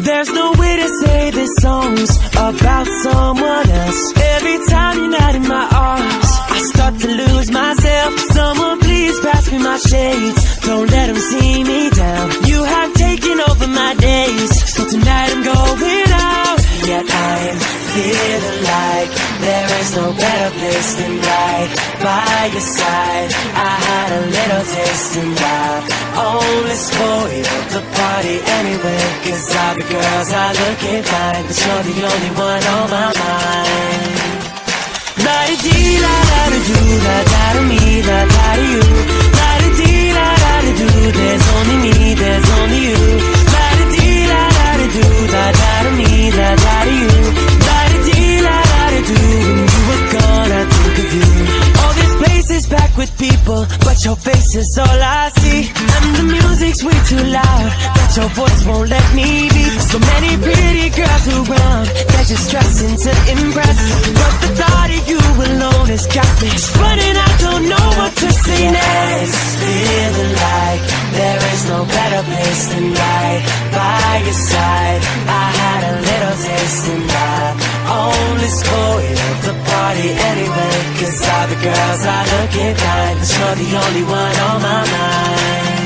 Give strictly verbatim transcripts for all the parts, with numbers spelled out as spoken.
There's no way to say this song's about someone else. Every time you're not in my arms, I start to lose myself. Someone please pass me my shades, don't let them see me down. You have taken over my days, so tonight I'm going out. Yet I'm feeling like there is no better place than right by your side. I had a little taste and I only spoiled the party anyway, cause all the girls are looking fine, but you're the only one on my mind. La-di-dee, la-da-da-do, la-da-da-me, la-da-da-you. La-di-dee, la-da-da-do, there's only me, there's only you. La-di-dee, la-da-da-do, la-da-da-me, la-da-da-you. La-di-dee, la-da-da-do, when you were gone I think of you. All this place is packed with people, but your face is all I see. And the music's way too loud, but your voice won't let me be. So many pretty girls around, they're just dressing to impress, but the thought of you alone has got me running, I don't know what to say next. Feeling like there is no better place than right by your side. I had a little taste and I only spoiled the party anyway, cause all the girls are looking fine, but you're the only one on my mind.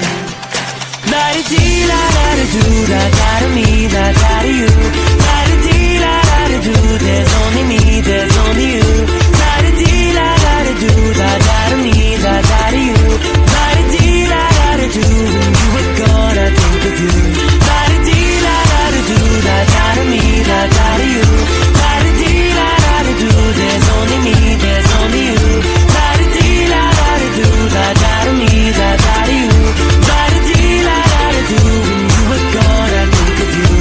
La-di-dee, la-da-da-do, la-da-da-me, la-da-da-you. La-di-dee, la-da-da-do, there's only me, there's only you. La-di-dee, la-da-da-do, la-da-da-me, la-da-da-you. La-di-dee, la-da-da-do, when you were gone I think of you. La-di-dee, la-da-da-do, la-da-da-me, la-da-da-you. La-di-dee, la-da-da-do, there's only me, there's only you. La-di-dee, la-da-da-do, la-da-da-me, la-da-da-you. La-di-dee, la-da-da-do, when you were gone I think of you.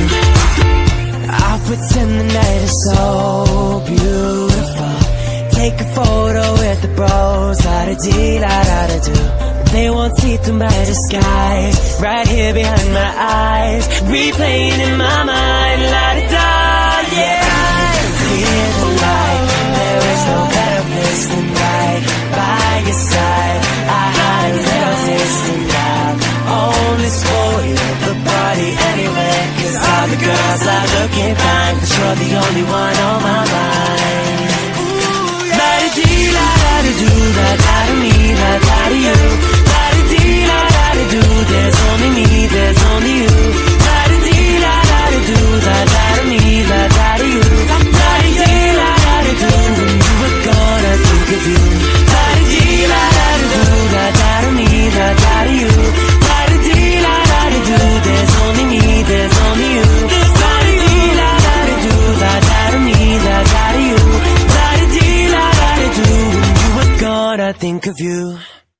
I'll pretend the night is so beautiful, take a photo with the bros, la-da-dee, la-da-da-do. They won't see through my disguise, right here behind my eyes, replaying in my mind, la-da-da, yeah. Feeling like there is no better place than right by your side. I had a little taste and I only spoiled the party anyway, cause all the girls are looking fine, but you're the only one on my mind. La-di-dee, la-da-da-do, la-da-da-me, la-da-da-you. La-di-dee, la-da-da-do, there's only me, there's only you. La-di-dee, la-da-da-do, la-da-da-me, la-da-da-you. La-di-dee, la-da-da-do, when you were gone I think of you. La-di-dee, la-da-da-do, la-da-da-me, la-da-da-you. La-di-dee, la-da-da-do, there's only me, there's only you. La-di-dee, la-da-da-do, la-da-da-me, la-da-da-you. La-di-dee, la-da-da-do, when you were gone I think of you.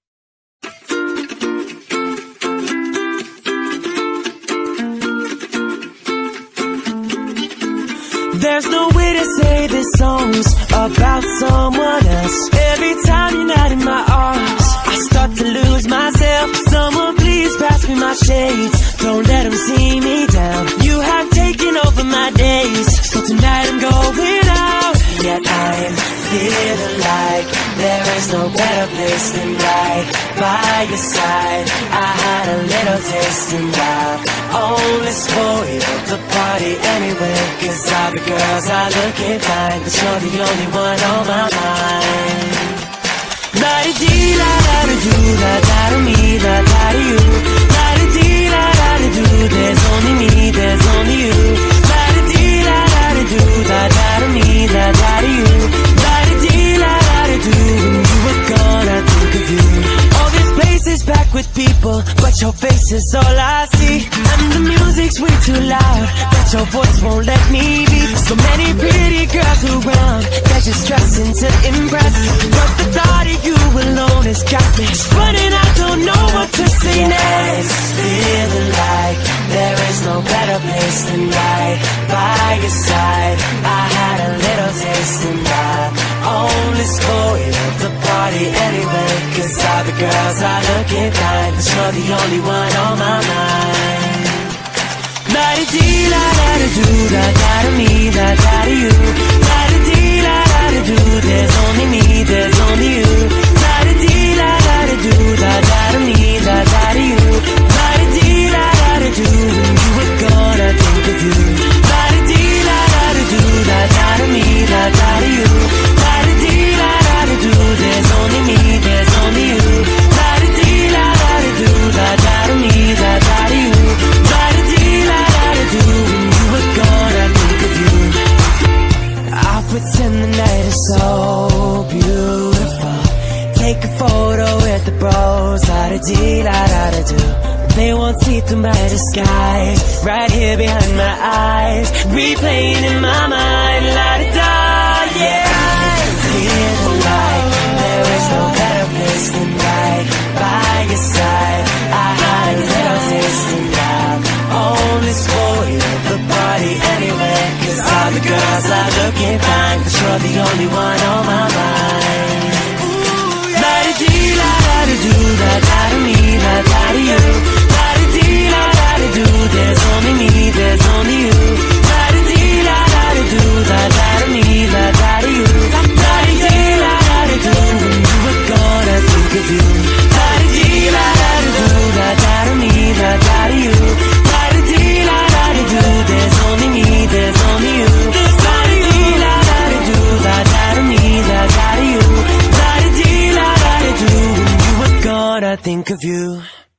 There's no way to say this song's about someone else. Every time you're not in my arms, I start to lose myself. Someone please pass me my shades, don't let them see me down. You have taken over my days, so tonight I'm going out. Yet I'm feeling like there is no better place than right by your side. I had a little taste and I only spoiled the party anyway, cause all the girls are looking fine, but you're the only one on my mind. La-di-dee, la-da-da-do, la-da-da-me, la-da-da-you. La-di-dee, la-da-da-do, there's only me, there's only you. La-di-dee, la-da-da-do, la-da-da-me, la-da-da-you. La-di-dee, la-da-da-do, when you were gone I think of you. All this place is packed with people, but your face is all I see. And the music's way too loud, but your voice won't let me be. So many pretty girls around, they're just dressing to impress, but the thought of you alone has got me running, I don't know what to say next. Feeling like there is no better place than right by your side. I had a little taste and I only spoiled the party anyway, cause all the girls are looking fine, but you're the only one on my mind. La-di-dee, la-da-da-do, la-da-da-me, la-da-da-you. La-di-dee, la-da-da-do, there's only me, there's only you. La-di-dee, la-da-da-do, la-da-da-me, la-da-da-you. La-di-dee, la-da-da-do, when you were gone I think of you. take a photo with the bros, la-da-dee, la-da-da-do. They won't see through my disguise, right here behind my eyes, replaying in my mind, la-da-da, yeah. Feeling like there is no better place than right by your side. I had a little taste and now only spoil the party anyway, cause all the girls are looking fine, cause you're the only one on my mind. La-da-dee, la-da-da-do, la-da-da-me, la-da-da-you. La-da-dee, la-da-da-do, there's only me, there's only you. La-da-dee, la-da-da-do, la-da-da-me, la-da-da-you. La-da-dee, la-da-da-do, when you were gone I think of you. La-da-dee, la-da-da-do, la-da-da-me, la-da-da-you. La-da-dee, la-da-da-do, there's only me, there's only you. La-da-dee, la-da-da-do, la-da-da-me, la-da-da-you. La-da-dee, la-da-da-do, when you were gone I think of you.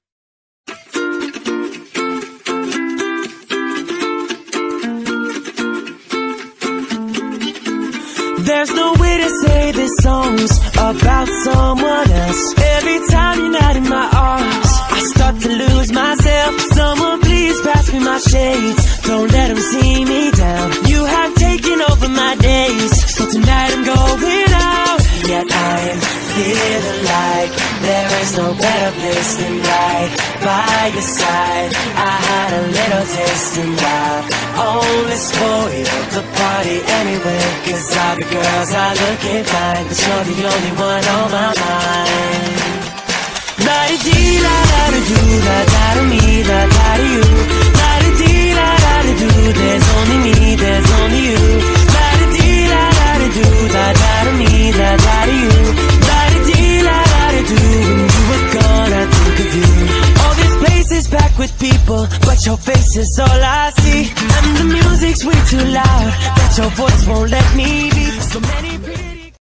There's no way to say this song's about someone else. Every time you're not in my arms, I start to lose myself. Someone please pass me my shades, don't let them see me down. You have taken over my days, so tonight I'm going out. Yet I'm feeling like there is no better place than right by your side. I had a little taste and I only spoiled the party anyway, cause all the girls are looking fine, but you're the only one on my mind. La-da-dee, la-da-da-do, la-da-da-me, la-da-da-you. La-da-dee, la-da-da-do, there's only me, there's only you. La-da-dee, la-da-da-do, la-da-da-me, la-da-da-you. La-da-dee, la-da-da-do, when you were gone I think of you. All this place is packed with people, but your face is all I see. And the music's way too loud, but your voice won't let me